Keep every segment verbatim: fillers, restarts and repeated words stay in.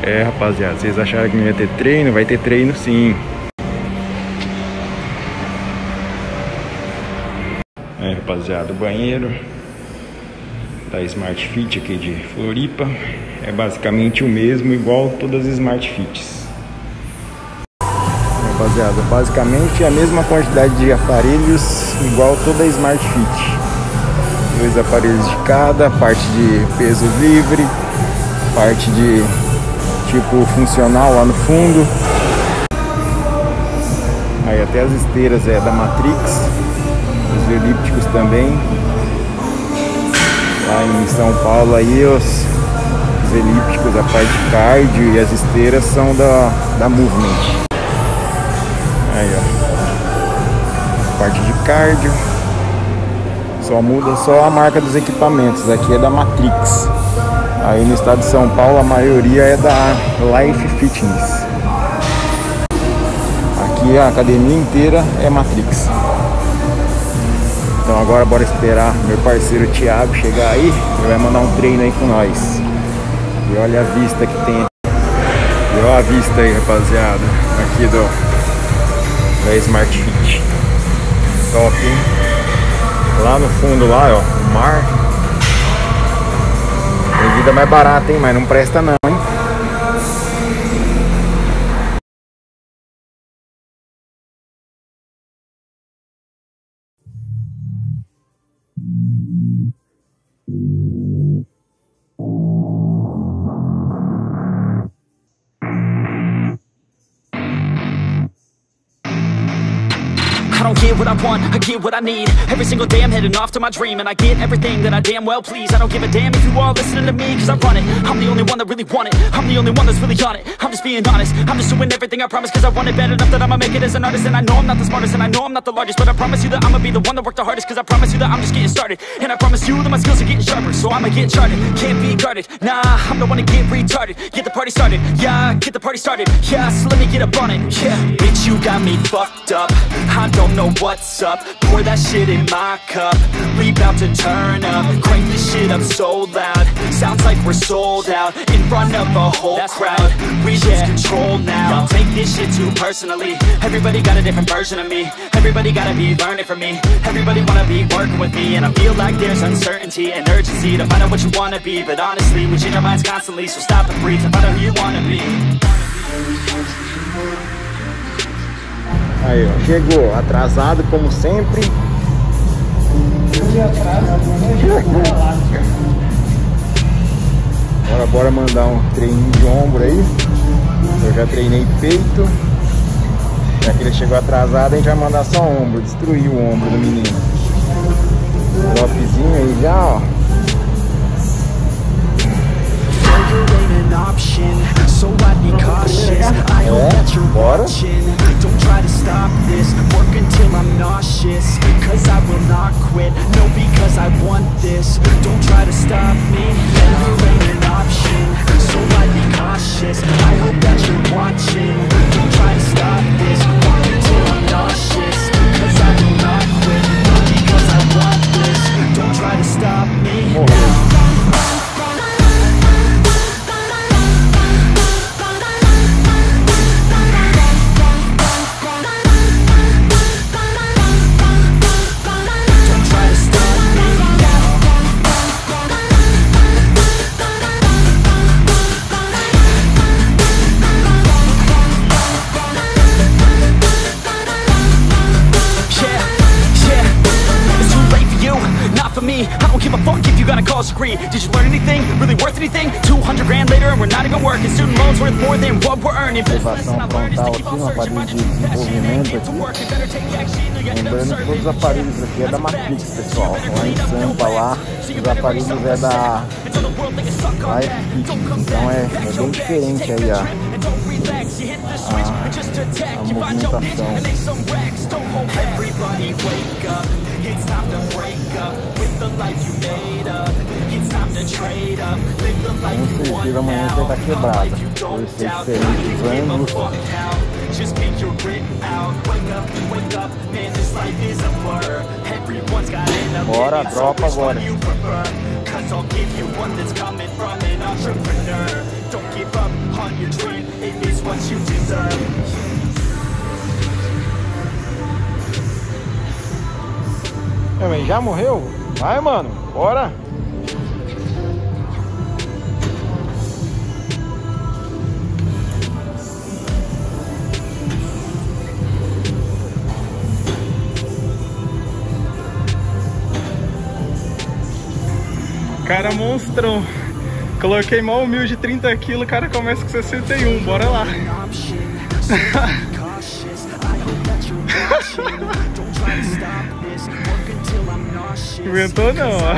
É, rapaziada, vocês acharam que não ia ter treino? Vai ter treino sim. É, rapaziada, o banheiro da Smart Fit aqui de Floripa é basicamente o mesmo, igual todas as Smart Fits. Rapaziada, basicamente a mesma quantidade de aparelhos, igual toda a Smart Fit. Dois aparelhos de cada, parte de peso livre, parte de tipo funcional lá no fundo. Aí até as esteiras é da Matrix, os elípticos também. Lá em São Paulo aí os, os elípticos, a parte de cardio e as esteiras são da, da Movement. Aí ó, parte de cardio. Só muda só a marca dos equipamentos, aqui é da Matrix. Aí no estado de São Paulo a maioria é da Life Fitness. Aqui a academia inteira é Matrix. Então agora bora esperar meu parceiro Thiago chegar aí. Ele vai mandar um treino aí com nós. E olha a vista que tem. E olha a vista aí, rapaziada. Aqui do da Smart Fit. Top, hein? Lá no fundo lá, ó, o mar. Tem vida mais barata, hein? Mas não presta não, hein? I don't get what I want, I get what I need. Every single day I'm heading off to my dream, and I get everything that I damn well please. I don't give a damn if you all listening to me, cause I run it. I'm the only one that really want it, I'm the only one that's really on it. I'm just being honest, I'm just doing everything I promise, cause I want it bad enough that I'ma make it as an artist. And I know I'm not the smartest, and I know I'm not the largest, but I promise you that I'ma be the one that worked the hardest. Cause I promise you that I'm just getting started, and I promise you that my skills are getting sharper. So I'ma get charted, can't be guarded. Nah, I'm the one to get retarded. Get the party started, yeah, get the party started. Yeah, so let me get up on it, yeah. Bitch, you got me fucked up, I don't know what's up. Pour that shit in my cup, we bout to turn up. Crank this shit up so loud, sounds like we're sold out. In front of a whole That's crowd, right. We lose control now. Don't take this shit too personally, everybody got a different version of me. Everybody gotta be learning from me, everybody wanna be working with me. And I feel like there's uncertainty and urgency to find out what you wanna be. But honestly, we change our minds constantly, so stop and breathe and find out who you wanna be. Aí, ó, chegou, atrasado como sempre. Agora bora mandar um treininho de ombro aí. Eu já treinei peito. Já que ele chegou atrasado, a gente vai mandar só ombro, destruir o ombro do menino. Dropzinho aí já, ó. So I'd be cautious, I hope that you're watching. Don't try to stop this, work until I'm nauseous. Cause I will not quit, no, because I want this. Don't try to stop me, failure ain't an option. So I'd be cautious, I hope that you're watching. Don't try to stop this, work until I'm nauseous. Cause I will not quit, no, because I want this. Don't try to stop me. I don't give a fuck if you got a college degree. Did you learn anything? Really worth anything? two hundred grand later and we're not even working. Student loans worth more than what we're earning. Observação frontal aqui no aparelho de desenvolvimento aqui. Lembrando que todos os aparelhos aqui é da Matrix, pessoal. Lá em Sampa, lá, os aparelhos é da Life Fitness. Então é, é bem diferente aí a, a, a movimentação. It's time to break up with the life you made up. It's time to trade up, live the life you want now. A life you don't doubt, not to give a fuck how. just figure it out. Wake up, wake up, man, this life is a blur. Everyone's got an opinion, so which one you prefer? Cause I'll give you one that's coming from an entrepreneur. Don't give up on your dream, it is what you deserve. É, já morreu? Vai, mano, bora! Cara monstrão. Coloquei mal humilde trinta quilos, o cara começa com sessenta e um, bora lá. Inventou não, ó.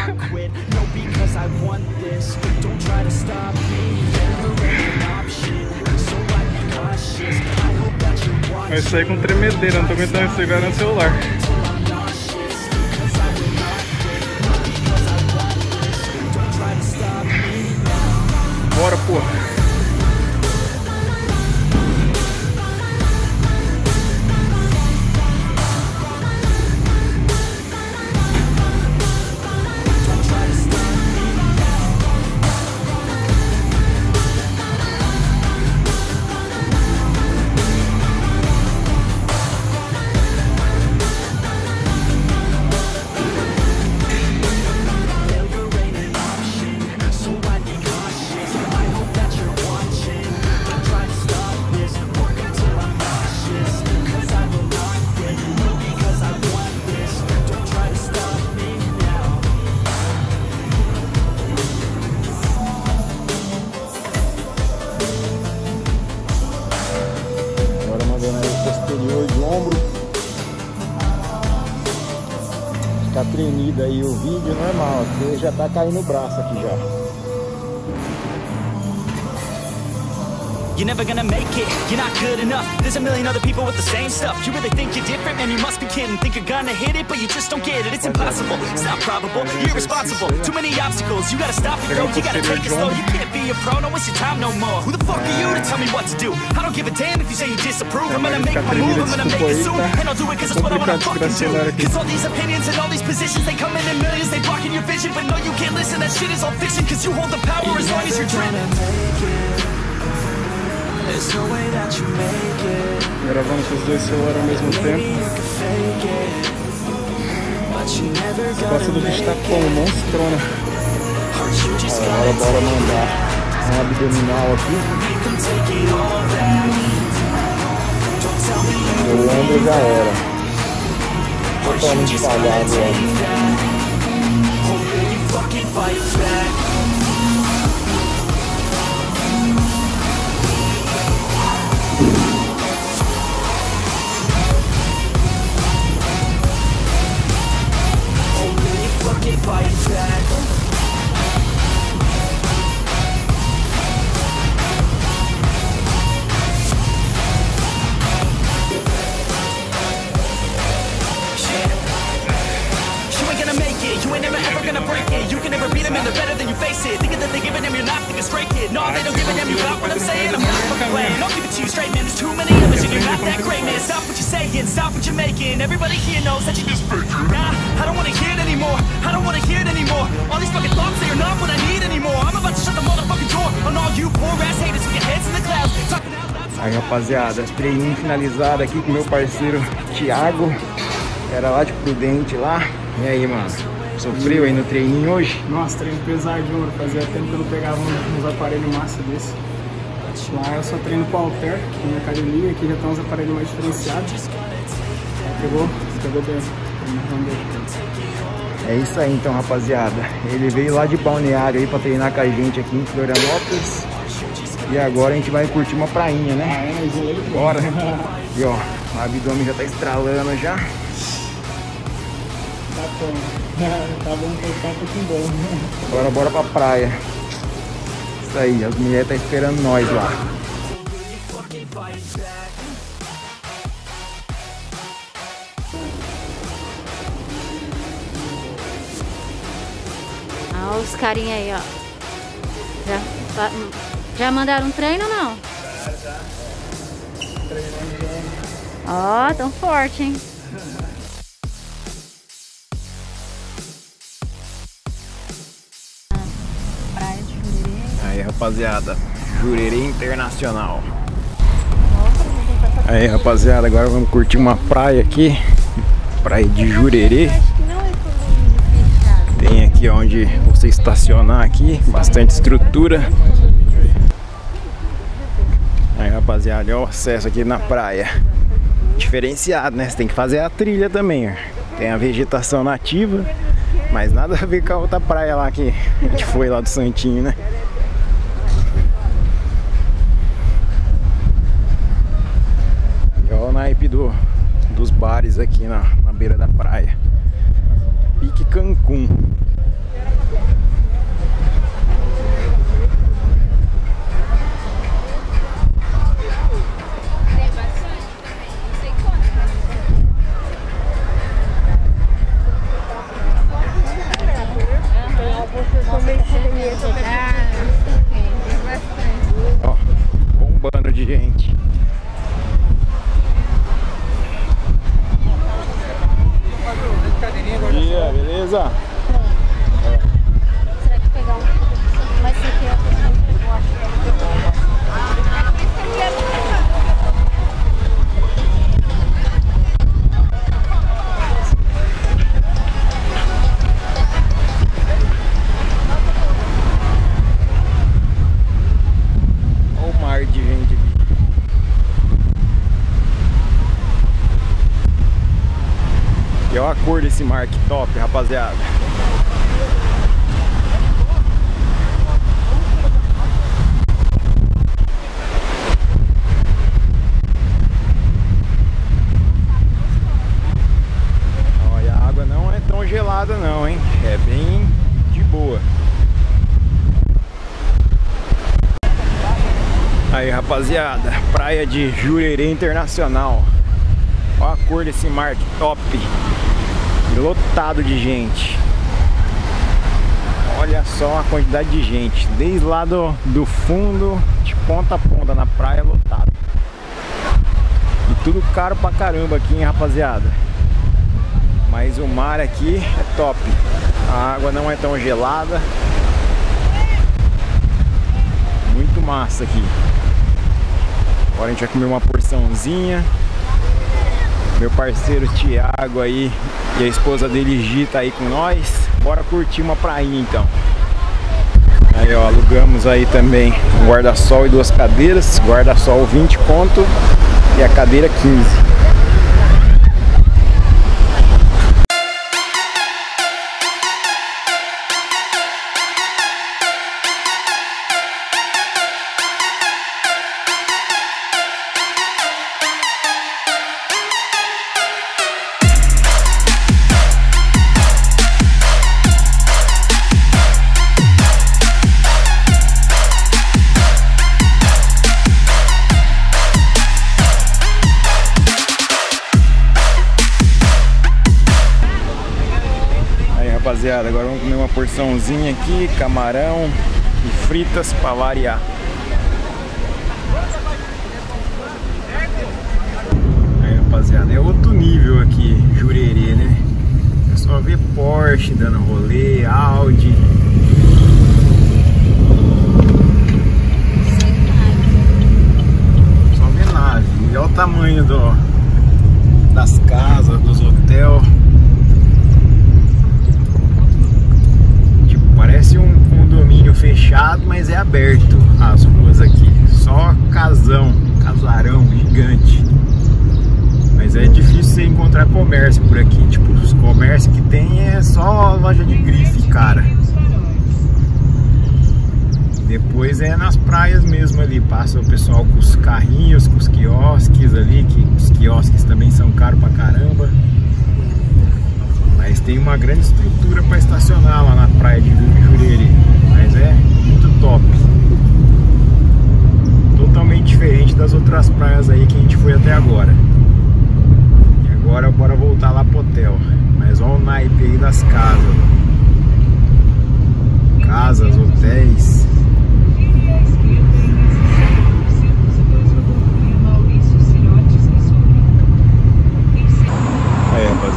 Vai sair com tremedeira, não tô aguentando segurar no celular. Bora, porra. Ficar tremido aí o vídeo normal, porque já tá caindo o braço aqui já. You're never gonna make it, you're not good enough. There's a million other people with the same stuff. You really think you're different? Man, you must be kidding. Think you're gonna hit it, but you just don't get it. It's impossible, it's not probable, you're irresponsible. Too many obstacles, you gotta stop it, bro. You gotta take it slow, you can't be a pro. Don't waste your time no more. Who the fuck are you to tell me what to do? I don't give a damn if you say you disapprove. I'm gonna make my move, I'm gonna make it soon. And I'll do it cause it's what I wanna fucking do. Cause all these opinions and all these positions, they come in in millions. They blocking your vision, but no, you can't listen. That shit is all fiction, cause you hold the power as long as you're dreaming. Gravando com os dois celulares ao mesmo tempo. Essa costa do bicho tá como? Monstrona. Agora bora mandar um abdominal aqui. O ombro já era. Totalmente falhado, ó. You ain't never ever gonna break it. You can never beat them and they're better than you face it. Thinking that they giving them, you're not thinking straight, kid. No, they don't give a damn, you got what I'm saying. I'm not fucking playing. I'll give it to you straight, man. There's too many others and you're not that great, man. Stop what you're saying, stop what you're making. Everybody here knows that you just fake it. Nah, I don't wanna hear it anymore. I don't wanna hear it anymore. All these fucking thoughts, they are not what I need anymore. I'm about to shut the motherfucking door on all you poor ass haters with your heads in the clouds. Talking out loud. Aí, rapaziada, treininho finalizado aqui com meu parceiro Thiago. Era lá de Prudente lá. E aí, mano? Sofreu aí no treininho hoje? Nossa, treino pesadinho, mano. Fazia tempo que eu não pegava uns aparelhos massa desse. Lá eu só treino com halter, na minha academia. Aqui já tem uns aparelhos mais diferenciados. Pegou? Pegou bem. É isso aí então, rapaziada. Ele veio lá de Balneário aí pra treinar com a gente aqui em Florianópolis. E agora a gente vai curtir uma prainha, né? Bora! E ó, o abdômen já tá estralando já. Tá bom. Tá bom, tá um pouquinho bom. Agora bora pra praia. Isso aí, as mulheres tá esperando nós lá. Olha os carinha aí, ó. Já, já mandaram um treino ou não? Já, já. Treinar. Ó, oh, tão forte, hein? Praia de Jurerê. Aí, rapaziada, Jurerê Internacional. Aí, rapaziada, agora vamos curtir uma praia aqui. Praia de Jurerê. Tem aqui onde você estacionar aqui, bastante estrutura. Aí, rapaziada, olha o acesso aqui na praia. Diferenciado, né? Você tem que fazer a trilha também, ó. Tem a vegetação nativa, mas nada a ver com a outra praia lá que a gente foi lá do Santinho, né? E olha o naipe do, dos bares aqui na, na beira da praia. Pique Cancún. Ó, bombando de gente. Dia, beleza? Será que pegar um... Mas isso aqui é eu acho que Olha o mar de gente aqui. E olha a cor desse mar, que top, rapaziada. Olha, a água não é tão gelada não, hein? É bem de boa. Aí, rapaziada, praia de Jurerê Internacional. Olha a cor desse mar, que top. Lotado de gente. Olha só a quantidade de gente. Desde lá do, do fundo, de ponta a ponta na praia, lotado. E tudo caro pra caramba aqui, hein, rapaziada. Mas o mar aqui é top. A água não é tão gelada. Muito massa aqui. Agora a gente vai comer uma porçãozinha. Meu parceiro Thiago aí e a esposa dele Gi tá aí com nós. Bora curtir uma prainha então. Aí ó, alugamos aí também um guarda-sol e duas cadeiras. Guarda-sol vinte conto e a cadeira quinze. Rapaziada, agora vamos comer uma porçãozinha aqui, camarão e fritas para variar. Aí, rapaziada, é outro nível aqui, Jurerê, né? É só ver Porsche dando rolê, Audi. Só ver nave. E olha o tamanho do, das casas, dos hotéis. Parece um condomínio fechado, mas é aberto as ruas aqui. Só casão, casarão gigante. Mas é difícil você encontrar comércio por aqui. Tipo, os comércios que tem é só loja de grife, cara. Depois é nas praias mesmo ali. Passa o pessoal com os carrinhos, com os quiosques ali. Que os quiosques também são caros pra caramba. Mas tem uma grande estrutura para estacionar lá na praia de Jurerê. Mas é muito top. Totalmente diferente das outras praias aí que a gente foi até agora. E agora bora voltar lá pro hotel. Mas olha o naipe aí das casas. Casas, hotéis.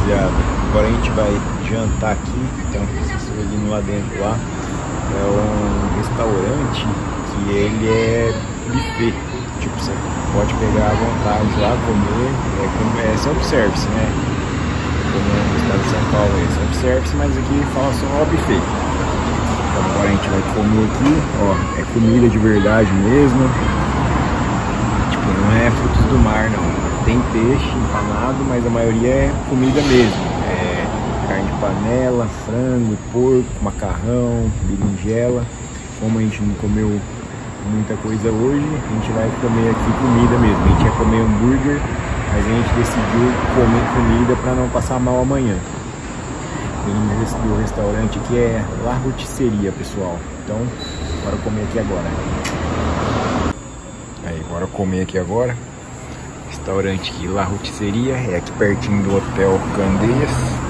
rapaziada. Agora a gente vai jantar aqui. Então, vocês estão indo lá dentro lá. É um restaurante que ele é buffet. Tipo, você pode pegar à vontade lá, comer. É, como é self-service, né? Como no estado de São Paulo é self-service, mas aqui fala só buffet. Então agora a gente vai comer aqui, ó. É comida de verdade mesmo. Tipo, não é frutos do mar, não. Tem peixe empanado, mas a maioria é comida mesmo. É carne de panela, frango, porco, macarrão, berinjela. Como a gente não comeu muita coisa hoje, a gente vai comer aqui comida mesmo. A gente ia comer hambúrguer, mas a gente decidiu comer comida para não passar mal amanhã. O nome do restaurante aqui é La Rotisseria, pessoal. Então, bora comer aqui agora. Aí, bora comer aqui agora. Restaurante aqui, La Rotisseria, é aqui pertinho do Hotel Candeias.